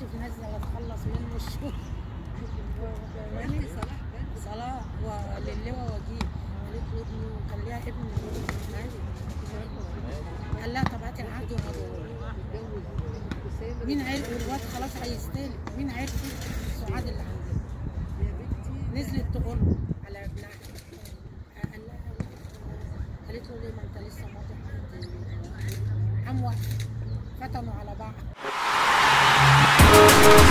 في نازله تخلص منه الشغل. صلاح وللواء وجيه قالت له ابنه كان ليها ابن قال لها طب هاتي العقد ومضروب. مين عرف والواد خلاص هيستلم، مين عرف السعاد اللي عندنا؟ نزلت تقول له على ابنها قال لها قالت له ليه ما انت لسه ماضي عقد؟ قام فتنوا على بعض.